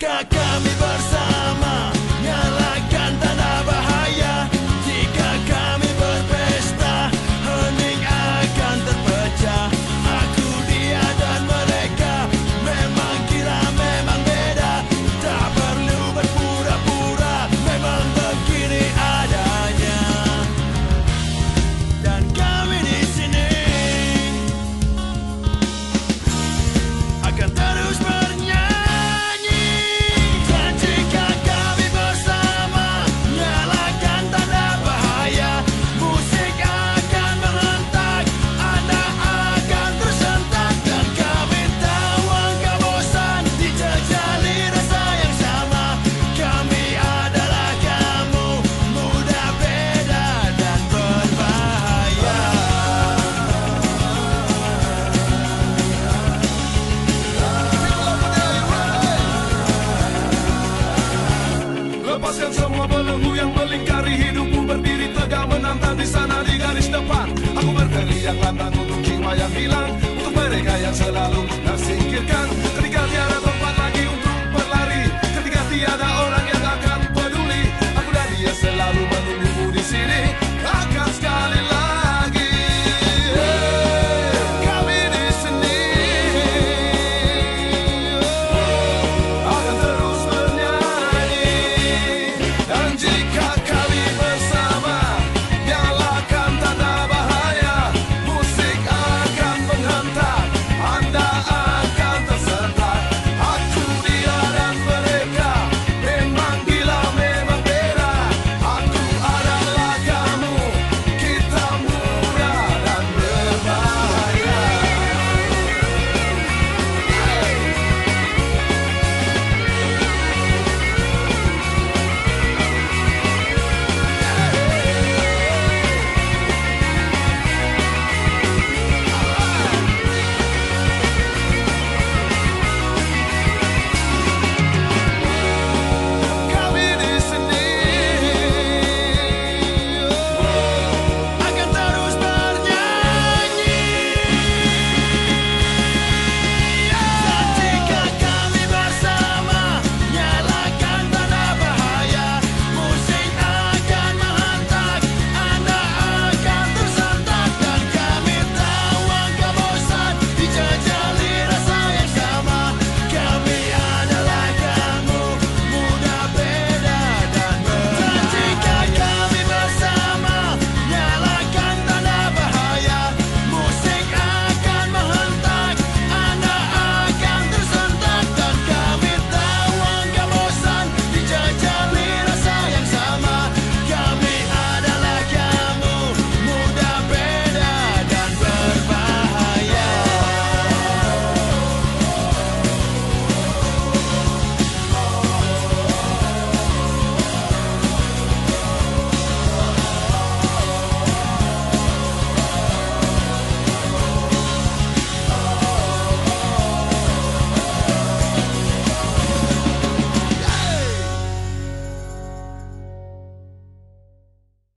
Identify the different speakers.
Speaker 1: Jika kami bersama, nyalakan tanda bahaya. Jika kami berpesta, hening akan terpecah. Aku, dia dan mereka, memang kira memang beda. Tak perlu berpura-pura, memang begini adanya. Dan kami di sini akan terus bernyanyi. Dan jika kami bersama, nyalakan tanda bahaya. Musik akan merentak, Anda akan tersentak. Dan kami tahu engkau bosan dijejali rasa yang sama. Kami adalah kamu, muda, beda, dan berbahaya.
Speaker 2: Lepaskan semua belenggu yang melingkari hidupmu, berdiri tegak menantang di sana di garis depan. Aku berteriak lantang untuk jiwa yang hilang, untuk mereka yang selalu tersingkirkan.